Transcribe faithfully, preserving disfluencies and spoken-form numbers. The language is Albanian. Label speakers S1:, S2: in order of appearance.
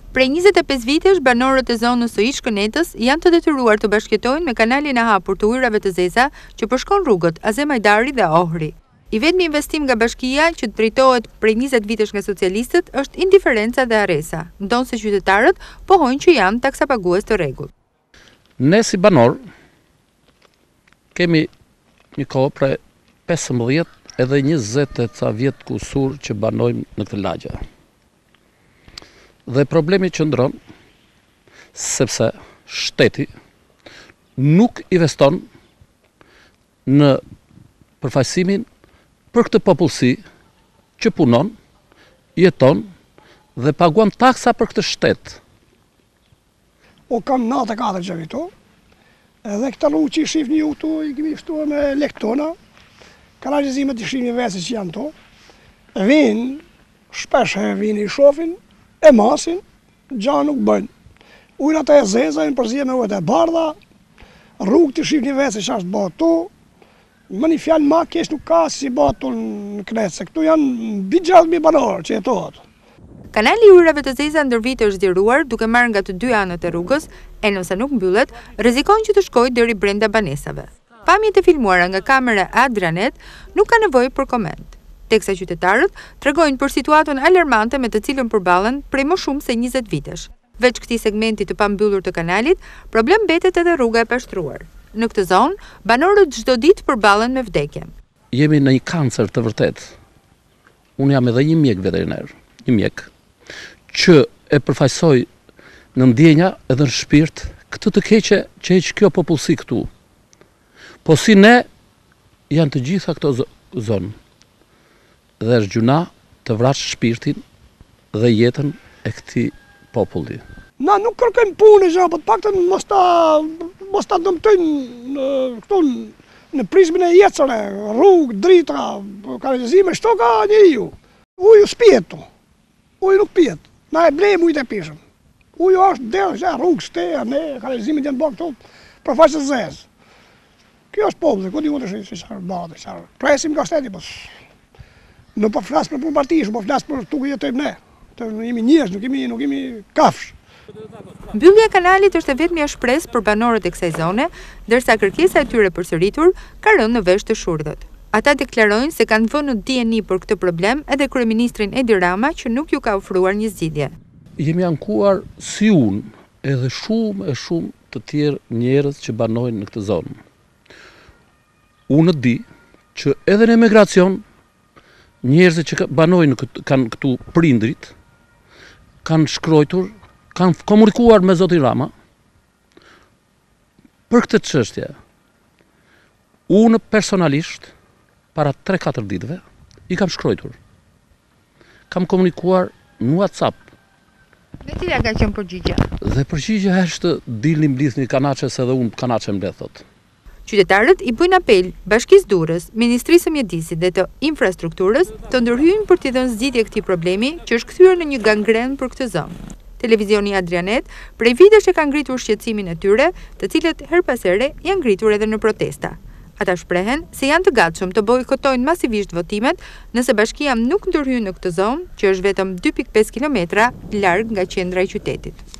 S1: Prej njëzet e pesë vitesh, banorët e zonës së ish-Shkënetës janë të detyruar të bashkëjetojnë me kanalin e hapur të ujrave të zeza që përshkon rrugët Azem Hajdari dhe Ohri. I vetmi investim nga bashkia që drejtohet prej njëzet vitesh nga socialistët është indiferenca dhe aresa, ndonë se qytetarët pohojnë që janë taksapagues të rregullt.
S2: Ne si banor kemi një kohë prej pesëmbëdhjetë edhe njëzet e ca vjetë kusur që banojmë në këtë lagje. Dhe problemi qëndron sepse shteti nuk investon në përfaqësimin për këtë popullsi që punon, jeton dhe paguan taksa për këtë shtet.
S3: O kam natë e katër që vito, edhe këta rrugë që i shifni ju këtu, i kemi ftuar me lektona, kanalizimet i shifni vese që janë to, vinë, shpesh e vinë i shofin, e masin, gja nuk bëjnë. Ujrat e zeza në përzije me ujrat e bardha, rrugë të shifni vese që është bëhë tu, më një fjallë ma kesh nuk ka si bëhë tu në kretë, se këtu janë bigjallë mi banorë që jetohet.
S1: Kanali i ujrave të zeza ndër vite është zgjeruar duke marrë nga të dy anët e rrugës, e nëse nuk mbyllet, rrezikon që të shkojë deri brenda banesave. Pamjet e filmuara nga kamera Adrianet nuk ka nevojë për koment, teksa qytetarët tregojnë për situatën alarmante me të cilën përballen prej më shumë se njëzet vitesh. Veç këtij segmenti të pambyllur të kanalit, problem mbetet edhe rruga e pashtruar. Në këtë zonë, banorët çdo ditë përballen me vdekje.
S2: Jemi në një kancer të vërtet. Unë jam edhe një mjek veteriner, një mjek që e përfaqësoj në ndjenja edhe në shpirt këtë të keqe që heq kjo popullsi këtu. Po si ne janë të gjitha këto zonë. Dhe është gjuna të vrash shpirtin dhe jetën e këtij populli.
S3: Na nuk kërkojmë punë, po të paktën mos ta mos ta dëmtojnë këtu në prizmin e jetësore, rrugë, drita, kanalizime, çto ka njeriu. Uju s'pihet tu. Uju nuk pihet. Na e blejmë ujë të pishëm. Uju është derë, rrugë, shterë, ne kanalizimet janë bërë këtu për faqe zezë. Kjo është populli, ku diu të shi si çfarë bëhet, çfarë. Presim nga shteti, po. Nuk po flas për partish, po flas për tukë jetojmë ne. Të jemi njerëz, nuk jemi nuk jemi kafsh.
S1: Mbyllja e kanalit është e vetmja shpresë për banorët e kësaj zone, ndërsa kërkesa e tyre përsëritur ka rënë në vesh të shurdhët. Ata deklarojnë se kanë vënë në dieni për këtë problem edhe kryeministrin Edi Rama që nuk ju ka ofruar një zgjidhje.
S2: Jemi ankuar si unë edhe shumë e shumë të tjerë njerëz që banojnë në këtë zonë. Unë di që edhe në emigracion njerëzit që banojnë kanë këtu prindrit, kanë shkruar, kanë komunikuar me zotin Rama për këtë çështje. Unë personalisht para tre katër ditëve i kam shkruar. Kam komunikuar në WhatsApp.
S1: Dhe cila ka qenë përgjigja?
S2: Dhe përgjigja është dilni mblidhni kanaçes edhe unë kanaçe mbledh thot.
S1: Qytetarët i bëjnë apel Bashkisë Durrës, Ministrisë së Mjedisit dhe të Infrastrukturës të ndërhyjnë për t'i dhënë zgjidhje këtij problemi që është kthyer në një gangren për këtë zonë. Televizioni Adrianet prej vitesh e ka ngritur shqetësimin e tyre, të cilët her pas here janë ngritur edhe në protesta. Ata shprehen se janë të gatshëm të bojkotojnë masivisht votimet nëse bashkia nuk ndërhyjë në këtë zonë, që është vetëm dy pikë pesë kilometra larg nga qendra e qytetit.